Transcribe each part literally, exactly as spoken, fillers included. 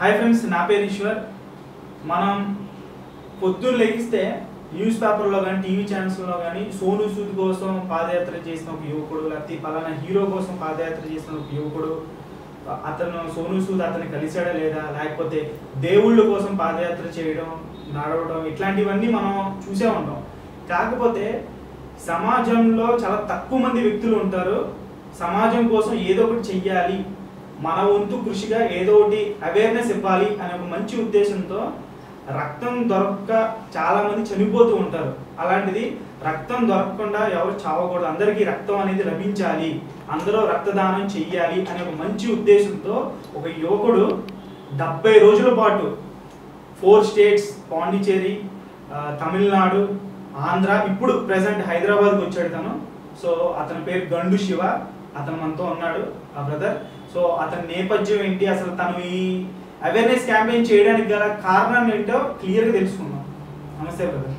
Hi friends, నా పేరు ఈశ్వర్. మనం పొద్దున్న లెగిస్తే న్యూస్ పేపర్లో కానీ టీవీ ఛానల్స్లో కానీ సోను సూద్ కోసం పాదయాత్ర చేసిన ఒక యువకుడు, లేకపోతే పలానా హీరో కోసం పాదయాత్ర చేసిన ఒక యువకుడు, అతను సోను సూద్ అతన్ని కలిసాడా లేదా, లేకపోతే దేవుళ్ళ కోసం పాదయాత్ర చేయడం, నడవడం, ఇట్లాంటివన్నీ మనం చూసే ఉంటాం. కాకపోతే సమాజంలో చాలా తక్కువ మంది వ్యక్తులు ఉంటారు సమాజం కోసం ఏదో ఒకటి చెయ్యాలి, మన వంతు కృషిగా ఏదో ఒకటి అవేర్నెస్ ఇవ్వాలి అనే ఒక మంచి ఉద్దేశంతో రక్తం దొరక్క చాలా మంది చనిపోతూ ఉంటారు. అలాంటిది రక్తం దొరకకుండా ఎవరు చావకూడదు, అందరికీ రక్తం అనేది లభించాలి, అందరూ రక్తదానం చెయ్యాలి అనే ఒక మంచి ఉద్దేశంతో ఒక యువకుడు డెబ్బై రోజుల పాటు ఫోర్ స్టేట్స్ పాండిచేరి, తమిళనాడు, ఆంధ్ర, ఇప్పుడు ప్రెసెంట్ హైదరాబాద్కి వచ్చాడు తను. సో అతని పేరు గండు శివ, అతను మనతో ఉన్నాడు ఆ బ్రదర్. సో అతని నేపథ్యం ఏంటి, అసలు తను ఈ అవేర్నెస్ క్యాంపెయిన్ చేయడానికి గల కారణం ఏంటో క్లియర్గా తెలుసుకుందాం. నమస్తే బ్రదర్.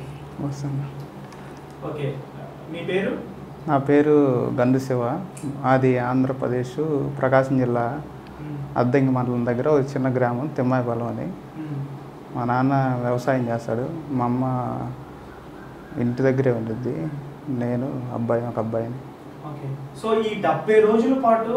ఓకే, మీ పేరు? నా పేరు గండు శివ. అది ఆంధ్రప్రదేశ్ ప్రకాశం జిల్లా అద్దంకి మండలం దగ్గర ఒక చిన్న గ్రామం తిమ్మాయిపాలెం అని. మా నాన్న వ్యవసాయం చేస్తాడు, మా అమ్మ ఇంటి దగ్గరే ఉంటుంది, నేను అబ్బాయి ఒక అబ్బాయిని. ఓకే, సో ఈ డెబ్బై రోజుల పాటు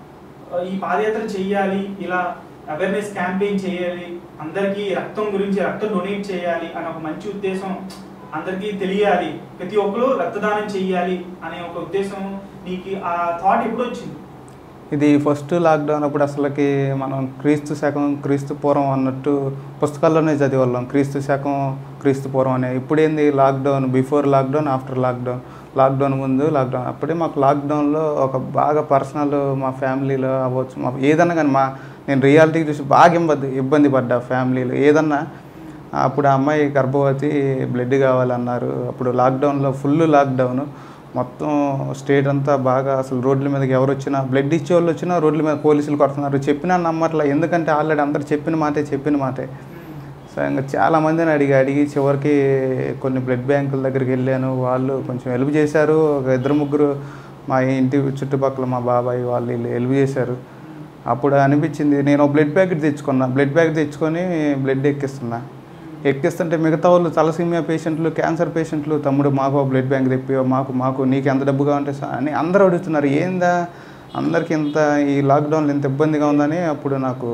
ఈ పాదయాత్ర చెయ్యాలి, ఇలా అవేర్నెస్ క్యాంపెయిన్ చేయాలి, అందరికీ రక్తం గురించి రక్తం డొనేట్ చేయాలి అనే ఒక మంచి ఉద్దేశం, అందరికీ తెలియాలి, ప్రతి ఒక్కరు రక్తదానం చెయ్యాలి అనే ఒక ఉద్దేశం, నీకు ఆ థాట్ ఎప్పుడు వచ్చింది? ఇది ఫస్ట్ లాక్డౌన్ అప్పుడు అసలుకి మనం క్రీస్తు శకం క్రీస్తు పూర్వం అన్నట్టు పుస్తకాల్లోనే చదివాళ్ళం, క్రీస్తు శకం క్రీస్తు పూర్వం అనే. ఇప్పుడేంది lockdown, before lockdown, after lockdown, lockdown ముందు లాక్డౌన్. అప్పుడే మాకు లాక్డౌన్లో ఒక బాగా పర్సనల్ మా ఫ్యామిలీలో అవ్వచ్చు, మా ఏదన్నా కానీ మా నేను రియాలిటీ చూసి బాగా ఇబ్బంది ఇబ్బంది పడ్డా ఫ్యామిలీలో. ఏదన్నా అప్పుడు ఆ అమ్మాయి గర్భవతి, బ్లడ్ కావాలన్నారు. అప్పుడు లాక్డౌన్లో ఫుల్ లాక్డౌన్, మొత్తం స్టేట్ అంతా బాగా అసలు రోడ్ల మీదకి ఎవరు వచ్చినా, బ్లడ్ ఇచ్చే వాళ్ళు వచ్చినా రోడ్ల మీద పోలీసులు కొడుతున్నారు. చెప్పినా నమ్మట్లా, ఎందుకంటే ఆల్రెడీ అందరు చెప్పిన మాటే చెప్పిన మాటే. సో ఇంకా చాలామందిని అడిగి అడిగి చివరికి కొన్ని బ్లడ్ బ్యాంకుల దగ్గరికి వెళ్ళాను, వాళ్ళు కొంచెం హెల్ప్ చేశారు. ఒక ఇద్దరు ముగ్గురు మా ఇంటి చుట్టుపక్కల మా బాబాయ్ వాళ్ళు వీళ్ళు హెల్ప్ చేశారు. అప్పుడు అనిపించింది, నేను బ్లడ్ ప్యాకెట్ తెచ్చుకున్నా, బ్లడ్ ప్యాకెట్ తెచ్చుకొని బ్లడ్ ఎక్కిస్తున్నా. ఎక్కిస్తుంటే మిగతా వాళ్ళు తలసీమియా పేషెంట్లు, క్యాన్సర్ పేషెంట్లు, తమ్ముడు మాకు బ్లడ్ బ్యాంక్ తెప్పివో, మాకు మాకు నీకు ఎంత డబ్బుగా ఉంటే అని అందరూ అడుగుతున్నారు. ఏందా అందరికీ ఇంత ఈ లాక్డౌన్లో ఇంత ఇబ్బందిగా ఉందని అప్పుడు నాకు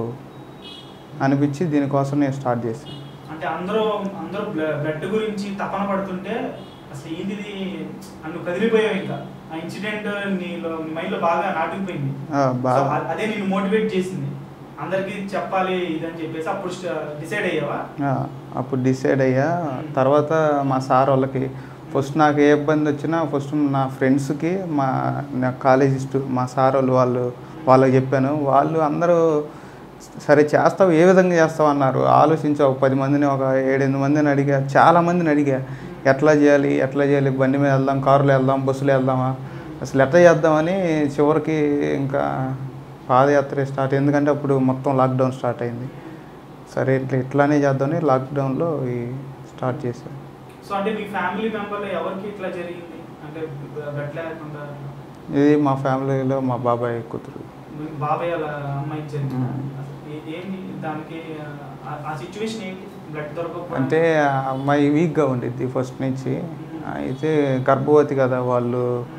అనిపించి దీనికోసం నేను స్టార్ట్ చేశాను. అంటే అందరూ అందరూ బ్లడ్ గురించి తపన పడుతుంటే అసలు ఏంటిది అన్ను కదిలిపోయావు, ఇంకా ఆ ఇన్సిడెంట్ నీలో నీ మైండ్లో బాగా నాటుకుపోయింది. అదే నేను మోటివేట్ చేసింది, అందరికీ చెప్పాలి ఇదని చెప్పేసి అప్పుడు డిసైడ్ అయ్యావా? అప్పుడు డిసైడ్ అయ్యా. తర్వాత మా సార్ వాళ్ళకి ఫస్ట్ నాకు ఏ ఇబ్బంది వచ్చినా ఫస్ట్ నా ఫ్రెండ్స్కి, మా నా కాలేజిస్టు మా సార్ వాళ్ళు వాళ్ళు వాళ్ళకి చెప్పాను. వాళ్ళు అందరూ సరే చేస్తావు, ఏ విధంగా చేస్తావు అన్నారు. ఆలోచించావు, పది మందిని ఒక ఏడెనిమిది మందిని అడిగా, చాలామందిని అడిగా ఎట్లా చేయాలి ఎట్లా చేయాలి, బండి మీద వెళ్దాం, కారులో వెళ్దాం, బస్సులో వెళ్దామా, అసలు ఎట్లా చేద్దామని చివరికి ఇంకా పాదయాత్ర స్టార్ట్. ఎందుకంటే అప్పుడు మొత్తం లాక్డౌన్ స్టార్ట్ అయింది. సరే ఇట్లా ఇట్లానే చేద్దామని లాక్డౌన్లో ఈ స్టార్ట్ చేశాను. సో అంటే మీ ఫ్యామిలీ మెంబర్లో ఎవరికి ఇట్లా జరిగింది అంటే బ్లడ్ లేకుండా? ఇది మా ఫ్యామిలీలో మా బాబాయ్ కూతురు. బాబాయ్ వాళ్ళ అమ్మాయి జరిగింది. ఏంటి దానికి ఆ సిచ్యువేషన్ ఏంటి? బ్లడ్ దొరకకపోతే అంటే ఆ అమ్మాయి వీక్గా ఉండిద్ది ఫస్ట్ నుంచి. అయితే గర్భవతి కదా, వాళ్ళు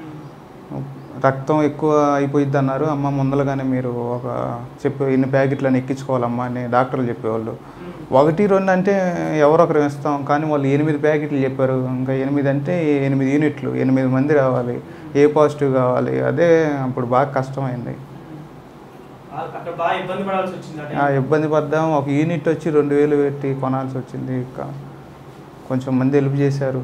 రక్తం ఎక్కువ అయిపోయిద్ది అన్నారు. అమ్మ ముందరగానే మీరు ఒక చెప్పే ఇన్ని ప్యాకెట్లను ఎక్కించుకోవాలమ్మా అని డాక్టర్లు చెప్పేవాళ్ళు. ఒకటి రెండు అంటే ఎవరొకరు ఇస్తాం, కానీ వాళ్ళు ఎనిమిది ప్యాకెట్లు చెప్పారు. ఇంకా ఎనిమిది అంటే ఎనిమిది యూనిట్లు, ఎనిమిది మంది రావాలి, ఏ పాజిటివ్ కావాలి. అదే అప్పుడు బాగా కష్టమైంది, ఇబ్బంది పడ్డాం. ఒక యూనిట్ వచ్చి రెండు వేలు పెట్టి కొనాల్సి వచ్చింది. ఇంకా కొంచెం మంది హెల్ప్ చేశారు.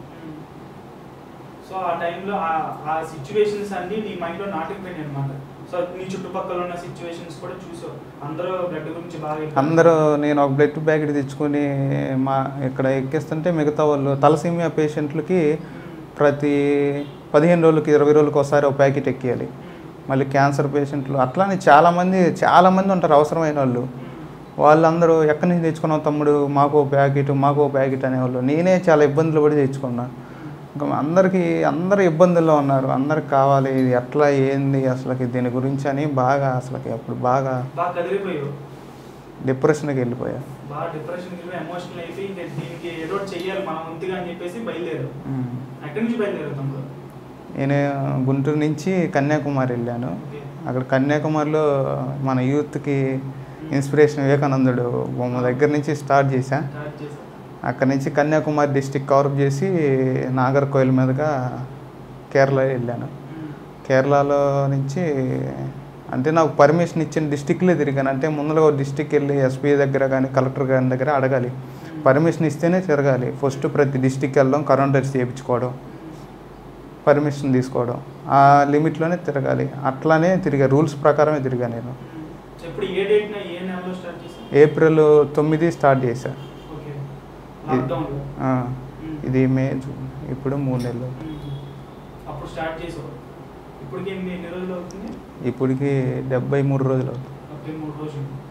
సో ఆ టైంలో ఆ సిచ్యువేషన్స్ అన్ని నీ మైండ్లో నాటుకుపోయినాయి అనమాట. సో నీ చుట్టుపక్కల ఉన్న సిచ్యువేషన్స్ కూడా చూసావు, అందరూ బ్లడ్ గురించి బాగా అందరూ. నేను ఒక బ్లడ్ ప్యాకెట్ తెచ్చుకొని మా ఇక్కడ ఎక్కిస్తుంటే మిగతా వాళ్ళు తలసీమియా పేషెంట్లకి ప్రతి పదిహేను రోజులకి ఇరవై రోజులకి ఒకసారి ఒక ప్యాకెట్ ఎక్కియాలి. మళ్ళీ క్యాన్సర్ పేషెంట్లు అట్లానే చాలామంది చాలామంది ఉంటారు అవసరమైన వాళ్ళు. వాళ్ళందరూ ఎక్కడి నుంచి తెచ్చుకున్నావు తమ్ముడు, మాకు ప్యాకెట్ మాకు ప్యాకెట్ అనేవాళ్ళు. నేనే చాలా ఇబ్బందులు పడి తెచ్చుకున్నాను. ఇంకా అందరికీ అందరు ఇబ్బందుల్లో ఉన్నారు, అందరికి కావాలి, ఇది ఎట్లా ఏంది అసలుకి దీని గురించి అని బాగా అసలుకి అప్పుడు బాగా బాగా కదిలిపోయావు. డిప్రెషన్కి వెళ్ళిపోయా. బాగా డిప్రెషన్కి వెళ్ళి ఎమోషనల్ అయిపోయి ఇంకా దీనికి ఏదో ఒకటి చెయ్యాలి మనం వంతుగా అని చెప్పేసి బయలుదేరు. ఎక్కడి నుంచి బయలుదేరు తమ్ముడు? నేను గుంటూరు నుంచి కన్యాకుమారి వెళ్ళాను. ఓకే. అక్కడ కన్యాకుమారిలో మన యూత్కి ఇన్స్పిరేషన్ వివేకానందుడు బొమ్మ దగ్గర నుంచి స్టార్ట్ చేశా. స్టార్ట్ చేశాను. అక్కడ నుంచి కన్యాకుమారి డిస్టిక్ కవరప్ చేసి నాగర్కోయిల్ మీదుగా కేరళ వెళ్ళాను. కేరళలో నుంచి అంటే నాకు పర్మిషన్ ఇచ్చిన డిస్టిక్లే తిరిగాను. అంటే ముందుగా ఒక డిస్టిక్ వెళ్ళి ఎస్పీ దగ్గర కానీ కలెక్టర్ గారి దగ్గర అడగాలి, పర్మిషన్ ఇస్తేనే తిరగాలి. ఫస్ట్ ప్రతి డిస్టిక్ వెళ్ళడం, కరోనా టెస్ట్ చేయించుకోవడం, పర్మిషన్ తీసుకోవడం, ఆ లిమిట్లోనే తిరగాలి. అట్లానే తిరిగా, రూల్స్ ప్రకారమే తిరిగా నేను. ఇప్పుడు ఏ డేట్ ఏ నెలలో స్టార్ట్ చేశారు? ఏప్రిల్ తొమ్మిది స్టార్ట్ చేశా. ఓకే. లాక్డౌన్ ఆ, ఇది మే జూన్, ఇప్పుడు మూడు నెలలు. అప్పుడు స్టార్ట్ చేసావు. ఇప్పటికి ఎన్ని ఎన్ని రోజులు అవుతుంది? ఇప్పటికి డెబ్బై మూడు రోజులు అవుతుంది. డెబ్బై మూడు రోజులు.